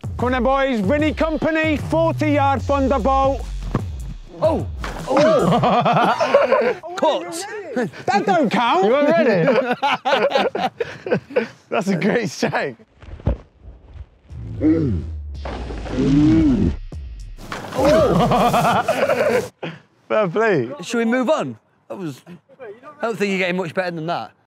Come on then, boys. Vinny Kompany, 40-yard thunderbolt. Oh! Oh! Cut! That don't count. You weren't ready? That's a great shake. Oh. Fair play. Should we move on? I don't think you're getting much better than that.